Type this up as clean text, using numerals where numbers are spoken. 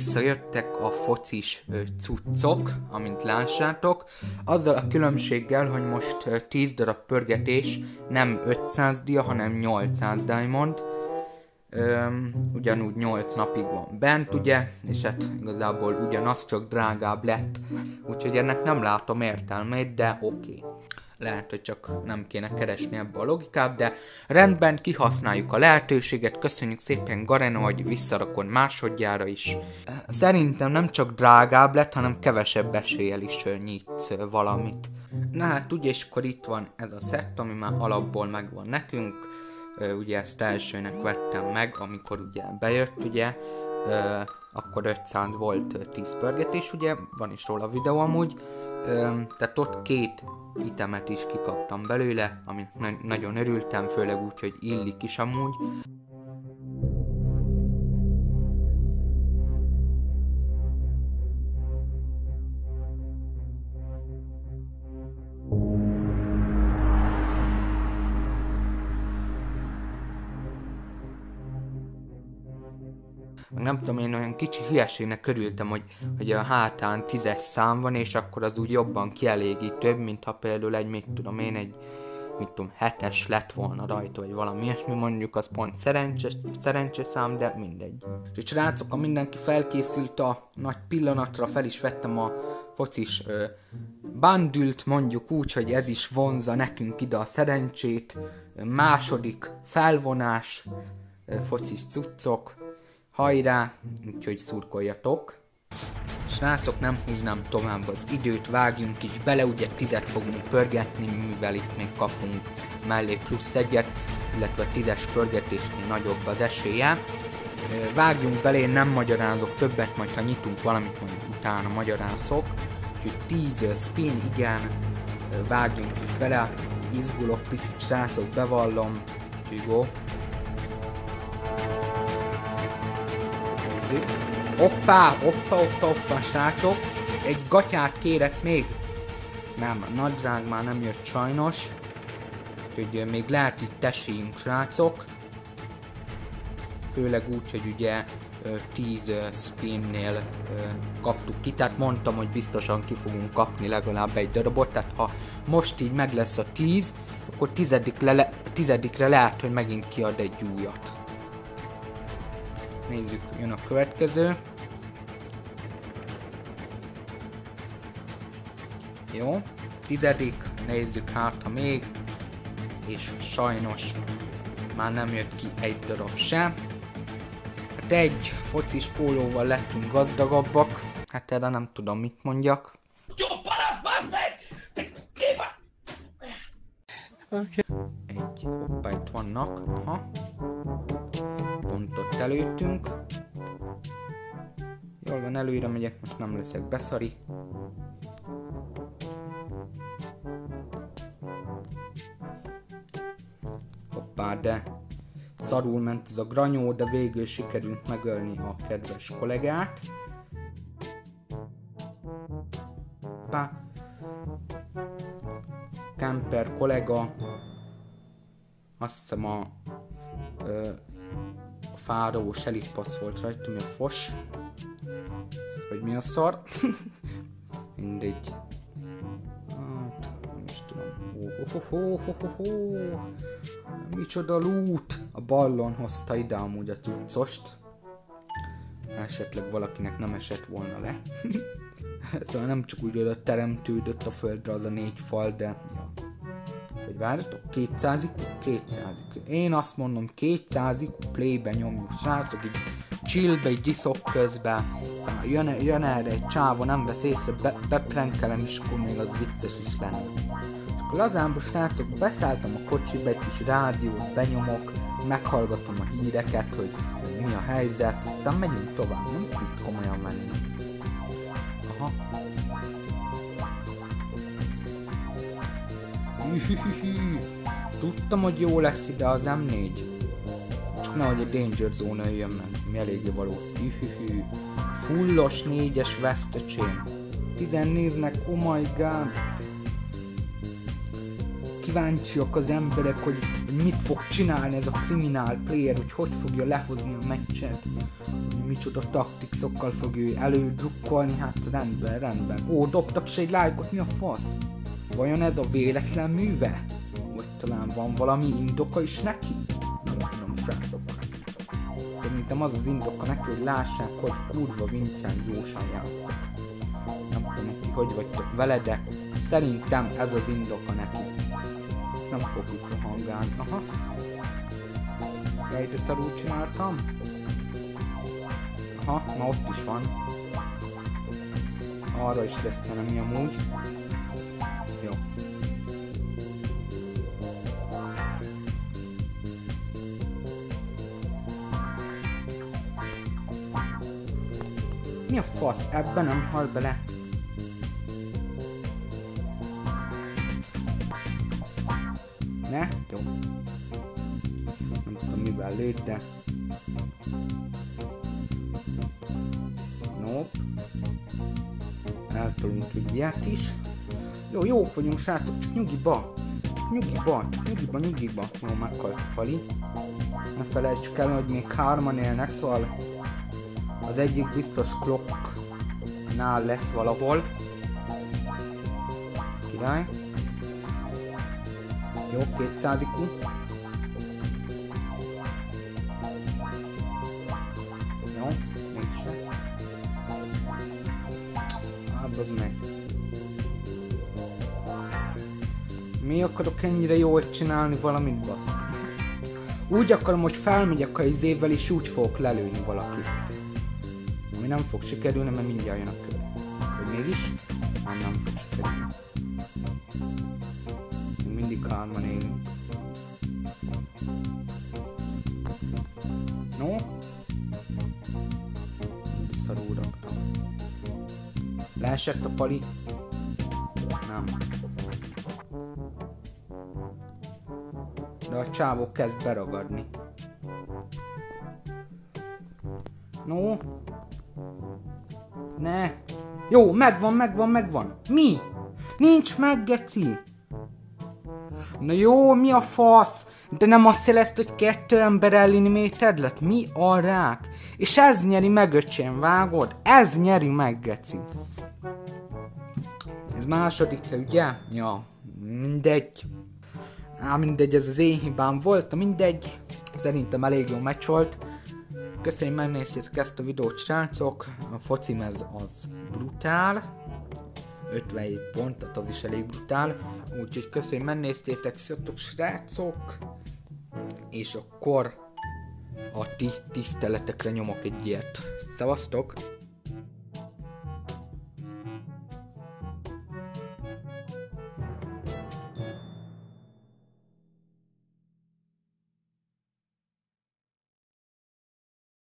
visszajöttek a focis cuccok, amint lássátok, azzal a különbséggel, hogy most 10 darab pörgetés, nem 500 dia, hanem 800 diamond, ugyanúgy 8 napig van bent, ugye, és hát igazából ugyanaz, csak drágább lett, úgyhogy ennek nem látom értelmét, de oké. Lehet, hogy csak nem kéne keresni ebbe a logikát, de rendben, kihasználjuk a lehetőséget, köszönjük szépen Garena, hogy visszarakod másodjára is. Szerintem nem csak drágább lett, hanem kevesebb eséllyel is nyitsz valamit. Na hát ugye, és akkor itt van ez a szett, ami már alapból megvan nekünk, ugye ezt elsőnek vettem meg, amikor ugye bejött, ugye, akkor 500 volt 10 pörgetés, ugye, van is róla videó amúgy, tehát ott 2 itemet is kikaptam belőle, amit nagyon örültem, főleg úgy, hogy illik is amúgy. Nem tudom, én olyan kicsi hülyeségnek örültem, hogy a hátán 10-es szám van, és akkor az úgy jobban kielégítőbb, mint ha például egy, mit tudom, 7-es lett volna rajta, vagy valami ilyesmi, mondjuk az pont szerencseszám, de mindegy. És srácok, ha mindenki felkészült a nagy pillanatra, fel is vettem a focis bundle-t, mondjuk úgy, hogy ez is vonzza nekünk ide a szerencsét, második felvonás, focis cuccok, hajrá, úgyhogy szurkoljatok. Srácok, nem húznám tovább az időt, vágjunk is bele, ugye 10-et fogunk pörgetni, mivel itt még kapunk mellé plusz 1-et, illetve 10-es pörgetésnél nagyobb az esélye. Vágjunk bele, én nem magyarázok többet, majd ha nyitunk valamit, majd utána magyarázok. Úgyhogy 10 spin, igen, vágjunk is bele, izgulok picit, srácok, bevallom, úgyhogy go. Hoppá, srácok, egy gatyát kérek még. Nem, a nadrág már nem jött sajnos, úgyhogy még lehet itt esélyünk, srácok. Főleg úgy, hogy ugye 10 spinnél kaptuk ki, tehát mondtam, hogy biztosan ki fogunk kapni legalább egy darabot, tehát ha most így meg lesz a 10, akkor 10-re lehet, hogy megint kiad egy újat. Nézzük, jön a következő. Jó, 10, nézzük hát, ha még, és sajnos már nem jött ki egy darab sem. Hát egy focis pólóval lettünk gazdagabbak, hát erre nem tudom mit mondjak. Jó, parasz, meg! Egy, hoppá, itt vannak, aha. Pont ott előttünk. Jól van, előre megyek, most nem leszek beszari. Hoppá, de szarul ment ez a granyó, de végül sikerült megölni a kedves kollégát. Hoppá. Camper kollega. Azt hiszem a fárós elitpassz volt rajta, mi a fos. Vagy mi a szar. Mindegy. Hát, nem is tudom. Micsoda loot! A ballon hozta ide amúgy a cuccost. Esetleg valakinek nem esett volna le. Szóval nem csak úgy oda teremtődött a földre az a 4 fal, de... Ja. Hogy várjatok, 200 IQ? 200 IQ. Én azt mondom, 200 IQ playbe nyomjuk, srácok, így chillbe, így iszok közben. Jön erre egy csávó, nem vesz észre, beprenkelem, és akkor még az vicces is lenne. És akkor lazánba, srácok, beszálltam a kocsiba, egy kis rádiót benyomok, meghallgatom a híreket, hogy mi a helyzet, aztán megyünk tovább, nem tud komolyan menni. Aha. Tudtam, hogy jó lesz ide az M4. Csak nehogy a Danger Zone jöjjön meg, mi eléggé valószínű. Fullos 4-es vesztecsém. 10 néznek, oh my god. Kíváncsiak az emberek, hogy mit fog csinálni ez a kriminál player, hogy fogja lehozni a meccset, micsoda taktikszokkal fog ő elődrukkolni, hát rendben. Ó, dobtak se egy lájkot, mi a fasz? Vajon ez a véletlen műve? Vagy talán van valami indoka is neki? Nem tudom, srácok. Szerintem az az indoka neki, hogy lássák, hogy kurva Vincenzósan játszok. Nem tudom, ti hogy vagytok vele, de szerintem ez az indoka neki. Nem fogjuk rohangálni. Aha. Jaj, de szarul csináltam. Aha, na ott is van. Arra is lesz valami amúgy. Jó. Mi a fasz? Ebben nem hal bele. Ne? Jó. Nem tudom mivel lőtt, de... Nope. Eltolunk egy ilyet is. Jó, jók vagyunk srácok, csak nyugiba. Nyugiba. Jó, meghalt a Pali. Ne felejtsük el, hogy még 3-an élnek, szóval az egyik biztos Clocknál lesz valahol. Király. Jó, 200 IQ. Jó, mégse. Bazd meg. Mi akarok ennyire jól csinálni valamit, baszki? Úgy akarom, hogy felmegyek a izével és úgy fogok lelőni valakit. Ami nem fog sikerülni, mert mindjárt jön a kör. Vagy mégis? Nem fog sikerülni. Mindig 3-an élünk. No? Szarul raktam. Leesett a Pali? Nem. De a csávó kezd beragadni. No? Ne! Jó, megvan! Mi? Nincs meg, geci! Na jó, mi a fasz? De nem azt jelezte, hogy 2 ember eliminated lett? Mi a rák? És ez nyeri meg, öcsém, vágod? Ez nyeri meg, geci. Ez második, ugye? Ja, mindegy. Mindegy, ez az én hibám volt, mindegy. Szerintem elég jó meccs volt. Köszönöm, hogy megnéztétek ezt a videót, srácok. A focim ez az brutál. 57 pont, tehát az is elég brutál. Úgyhogy köszönöm, hogy megnéztétek, sziasztok, srácok. És akkor a tiszteletekre nyomok egy ilyet. Szevasztok!